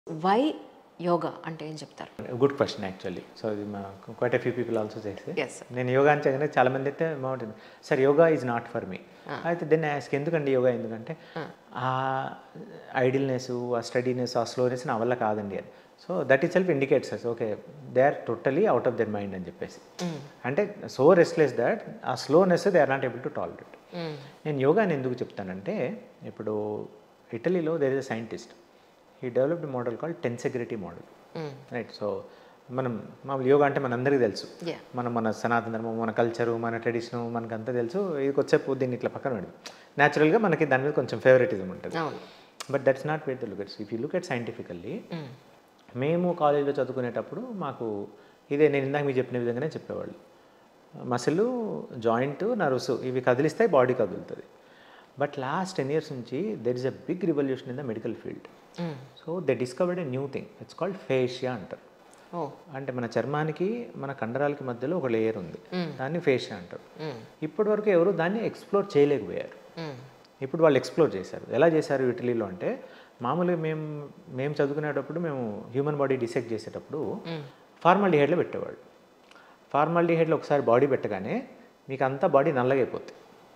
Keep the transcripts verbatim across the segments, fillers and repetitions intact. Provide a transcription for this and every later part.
Why yoga అంటే ఏం చెప్తారు? Good question actually. సో ఇది మా quite a few people also చేస్తే Yes, sir. నేను యోగా అని చెప్పగానే చాలా మంది అయితే బాగుంటుంది sir yoga is not for me. అయితే దెన్ యాస్క్ ఎందుకండి యోగా ఎందుకంటే ఆ ఐడిల్నెస్, ఆ స్టడీనెస్, ఆ స్లోనెస్ నా వల్ల కాదండి అని. So that is self indicates us okay they are totally out of their mind అని చెప్పేసి. అంటే so restless that uh slowness they are not able to tolerate. నేను యోగాని ఎందుకు చెప్తానంటే ఇప్పుడు ఇటలీలో there is a scientist, he developed model called tensegrity model. Right. So మనం మామూలు యోగా అంటే మనందరికీ తెలుసు, మనం మన సనాతన ధర్మం, మన కల్చరు, మన ట్రెడిషను మనకంతా తెలుసు. ఇది వచ్చేపు దీన్ని ఇట్లా పక్కన పెడదు. న్యాచురల్గా మనకి దాని మీద కొంచెం ఫేవరెటిజం ఉంటుంది. But that's not way to look at. If you look at scientifically, మేము కాలేజీలో చదువుకునేటప్పుడు మాకు ఇదే నేను ఇందాక మీకు చెప్పిన విధంగానే చెప్పేవాళ్ళు. మసిల్, జాయింట్, నర్వ్స్ ఇవి కదిలిస్తాయి, బాడీ కదులుతుంది. బట్ లాస్ట్ టెన్ ఇయర్స్ నుంచి there is a big revolution in the medical field. So they discovered a new thing, it's called fascia అంటారు. అంటే మన చర్మానికి మన కండరాలకి మధ్యలో ఒక లేయర్ ఉంది, దాన్ని ఫేషియా అంటారు. ఇప్పటి వరకు ఎవరు దాన్ని ఎక్స్ప్లోర్ చేయలేకపోయారు. ఇప్పుడు వాళ్ళు ఎక్స్ప్లోర్ చేశారు. ఎలా చేశారు ఇటలీలో అంటే, మామూలుగా మేము మేము చదువుకునేటప్పుడు మేము హ్యూమన్ బాడీ డిసెక్ట్ చేసేటప్పుడు ఫార్మాల్డిహైడ్లో పెట్టేవాళ్ళు. ఫార్మాల్డిహైడ్లో ఒకసారి బాడీ పెట్టగానే మీకు అంతా బాడీ నల్లగైపోతుంది.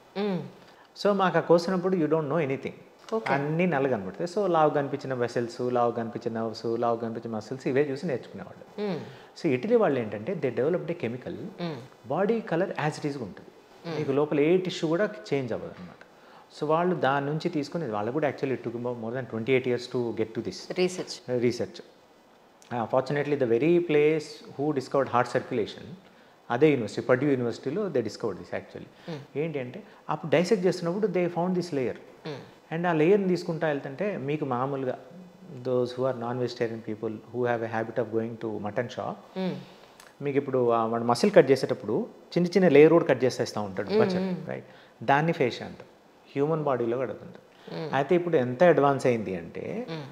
సో మాకు ఆ కోసినప్పుడు యూ డోంట్ నో ఎనీథింగ్, అన్నీ నల్లగా కనబడతాయి. సో లావు కనిపించిన వెసల్స్, లావు కనిపించిన నర్వ్స్, లావు కనిపించిన మసిల్స్ ఇవే చూసి నేర్చుకునేవాళ్ళు. సో ఇటలీ వాళ్ళు ఏంటంటే they developed a chemical, body colour as it ఈస్గా ఉంటుంది, మీకు లోపల ఏ టిష్యూ కూడా చేంజ్ అవ్వదు అనమాట. సో వాళ్ళు దాని నుంచి తీసుకుని, వాళ్ళు కూడా actually took more than twenty eight years to get to this research research fortunately the very place who discovered heart circulation, అదే యూనివర్సిటీ, పర్డ్యూ యూనివర్సిటీలో దే డిస్కవర్డ్ దిస్. యాక్చువల్లీ ఏంటి అంటే అప్పుడు డైసెక్ట్ చేస్తున్నప్పుడు they found this layer. And ఆ లేయర్ని తీసుకుంటా వెళ్తుంటే మీకు మామూలుగా those who are non vegetarian people who have a habit of going to mutton shop, మీకు ఇప్పుడు వాడు మసిల్ కట్ చేసేటప్పుడు చిన్న చిన్న లేయర్ కూడా కట్ చేసేస్తూ ఉంటాడు బచ్చర్, రైట్? దాన్ని ఫేషియా అంటారు, హ్యూమన్ బాడీలో కడుతుంటారు. అయితే ఇప్పుడు ఎంత అడ్వాన్స్ అయింది అంటే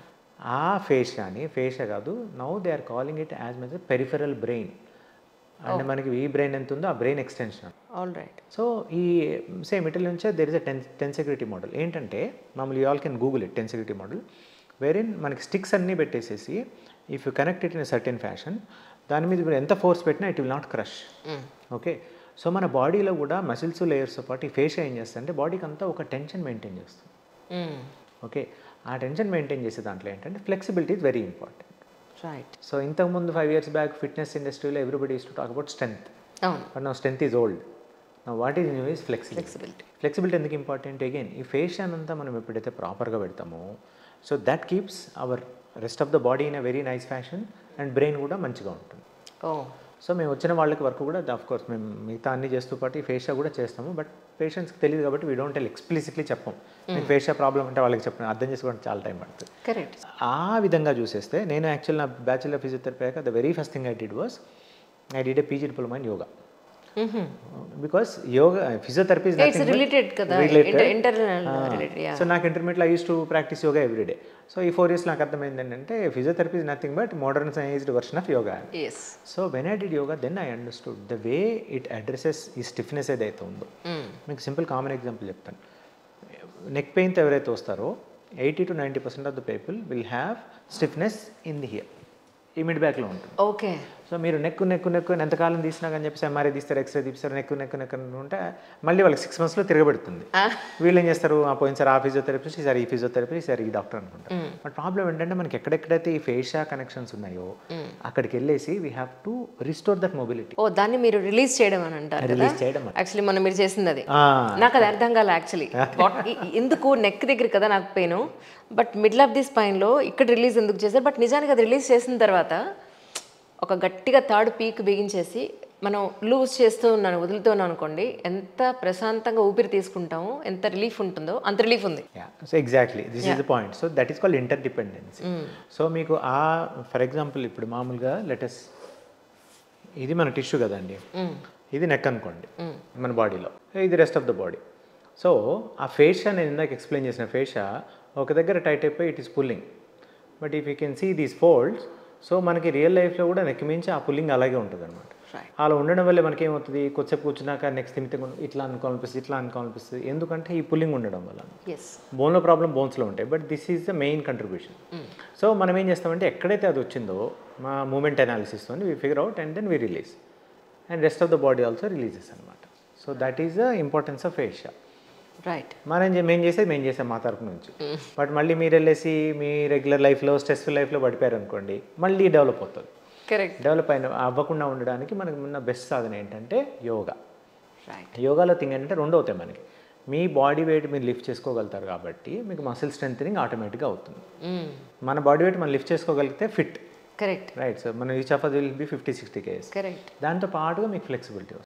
ఆ ఫేషియాని ఫేషియా కాదు, now they are calling it as much peripheral brain. అంటే మనకి ఈ బ్రెయిన్ ఎంత ఉందో ఆ brain extension. All right. So ఈ సేమ్ ఇటలీ నుంచే there is a ten tensegrity model. ఏంటంటే మామూలు you all can Google it, tensegrity model, wherein మనకి స్టిక్స్ అన్నీ పెట్టేసేసి if you connect it in certain fashion, దాని మీద మీరు ఎంత ఫోర్స్ పెట్టినా it will not crush. Okay. So మన బాడీలో కూడా మసిల్స్ లేయర్స్తో పాటు ఈ ఫేషియా ఏం చేస్తుంది అంటే బాడీకి అంతా ఒక టెన్షన్ మెయింటైన్ చేస్తుంది. ఓకే. ఆ టెన్షన్ మెయింటైన్ చేసే దాంట్లో ఏంటంటే flexibility is very important. Right. So ఇంతకుముందు ఫైవ్ ఇయర్స్ బ్యాక్ ఫిట్నెస్ ఇండస్ట్రీలో everybody is to talk about strength, but now strength is old. Now what is new is flexibility. Flexibility ఎందుకు important? Again ఈ ఫేషియా అంతా మనం ఎప్పుడైతే ప్రాపర్గా పెడతామో, so that keeps our rest of the body in a very nice fashion and brain కూడా మంచిగా ఉంటుంది. సో మేము వచ్చిన వాళ్ళకి వర్క్ కూడా ఆఫ్ కోర్స్ మేము మిగతా అన్ని చేస్తూ పాటు ఈ ఫేషియా కూడా చేస్తాము. బట్ పేషెంట్స్కి తెలియదు కాబట్టి వీ డోంట్ టెల్ ఎక్స్ప్లిసిట్లీ చెప్పం. మీకు ఫేషియా ప్రాబ్లం అంటే వాళ్ళకి చెప్పిన అర్థం చేసుకోవడానికి చాలా టైం పడుతుంది. కరెక్ట్. ఆ విధంగా చూసేస్తే నేను యాక్చువల్ నా బ్యాచులర్ ఫిజియోథెరపీ అయ్యాక the very first thing I did was I did a PG diploma in yoga. Because yoga physiotherapy is nothing related కదా, ఇంటర్నల్ రిలేటెడ్. సో నాకు ఇంటర్మీడియట్లో I use to practise yoga every day. So ఈ four years నాకు అర్థమైంది ఏంటంటే physiotherapy is nothing but modernised version of yoga. So when I did yoga then I understood the way it addresses ఈ stiffness ఏదైతే ఉందో. మీకు simple common example చెప్తాను. Neck పెయిన్తో ఎవరైతే వస్తారో eighty to ninety percent of the people will have stiffness in the here, ఈ mid బ్యాక్లో ఉంటుంది. ఓకే. సో మీరు నెక్కు నెక్కు నెక్కు ఎంతకాలం తీసినా కానీ చెప్పేసి ఎంఆర్ఐ తీస్తారు, ఎక్స్రే తీస్తారు, నెక్కు నెక్కు నెక్కు ఉంటే మళ్ళీ వాళ్ళకి సిక్స్ మంత్స్లో తిరగబెడుతుంది. వీళ్ళు ఏం చేస్తారు, పోయినసారి ఆ ఫిజియోథెరపిస్ట్, ఈసారి ఈ ఫిజియోథెరపీ, ఈసారి ఈ డాక్టర్ అనుకుంటారు. బట్ ప్రాబ్లం ఏంటంటే మనకి ఎక్కడెక్కడైతే ఈ ఫేషియా కనెక్షన్స్ ఉన్నాయో అక్కడికి వెళ్ళేసి we have to restore that mobility. ఓ దాన్ని మీరు రిలీజ్ చేయడం అని అంటారు. రిలీజ్ చేయడం యాక్చువల్లీ మనం మీరు చేసింది అది. నాకు అది అర్థం కాలే యాక్చువల్లీ. ఎందుకు నెక్ దగ్గర కదా నాకు pain, but middle of the స్పైన్లో ఇక్కడ రిలీజ్ ఎందుకు చేశారు? బట్ నిజానికి అది రిలీజ్ చేసిన తర్వాత ఒక గట్టిగా థర్డ్ పీక్ బిగించేసి మనం లూజ్ చేస్తూ ఉన్నాను, వదులుతూ ఉన్నాను అనుకోండి, ఎంత ప్రశాంతంగా ఊపిరి తీసుకుంటామో, ఎంత రిలీఫ్ ఉంటుందో అంత రిలీఫ్ ఉంది. So exactly this is the point. So that is called interdependency. So మీకు ఆ ఫర్ ఎగ్జాంపుల్ ఇప్పుడు మామూలుగా లెటస్ ఇది మన టిష్యూ కదండి, ఇది నెక్ అనుకోండి మన బాడీలో, ఇది rest of the body. So ఆ ఫేషియా నేను ఇందాక ఎక్స్ప్లెయిన్ చేసిన ఫేషియా ఒక దగ్గర టైట్ అయిపోయి it is pulling. But if you can see these folds, so మనకి రియల్ లైఫ్లో కూడా నెక్ మించి ఆ పుల్లింగ్ అలాగే ఉంటుంది అనమాట. Right. అలా ఉండడం వల్ల మనకి ఏమవుతుంది, కొద్దిసేపు కూర్చున్నాక నెక్స్ట్ తిమితే ఇట్లా అనుకోవాలనిపిస్తుంది, ఇట్లా అనుకోవాలనిపిస్తుంది. ఎందుకంటే ఈ పుల్లింగ్ ఉండడం వల్ల. ఎస్ బోన్లో ప్రాబ్లం బోన్స్లో ఉంటాయి, but this is the main contribution. So మనం ఏం చేస్తామంటే ఎక్కడైతే అది వచ్చిందో మా మూమెంట్ అనాలిసిస్తో we figure out and then we release and rest of the body also releases అనమాట. So that is the importance of fascia. Right. మనం చే- మేము చేసేది మేము చేసాం మా తరపు నుంచి. బట్ మళ్ళీ మీరు వెళ్ళేసి మీ రెగ్యులర్ లైఫ్లో స్ట్రెస్ఫుల్ లైఫ్లో పడిపోయారు అనుకోండి, మళ్ళీ డెవలప్ అవుతుంది. కరెక్ట్. డెవలప్ అయిన అవ్వకుండా ఉండడానికి మనకు ఉన్న బెస్ట్ సాధన ఏంటంటే యోగా. రైట్. యోగాలో థింగ్ ఏంటంటే రెండు అవుతాయి మనకి. మీ బాడీ వెయిట్ మీరు లిఫ్ట్ చేసుకోగలుగుతారు కాబట్టి మీకు మసిల్ స్ట్రెంథనింగ్ ఆటోమేటిక్గా అవుతుంది. మన బాడీ వెయిట్ మనం లిఫ్ట్ చేసుకోగలిగితే ఫిట్. కరెక్ట్. రైట్. సో మన each of us will be fifty sixty kgs. Correct. దాంతో పాటుగా మీకు ఫ్లెక్సిబిలిటీ వస్తుంది.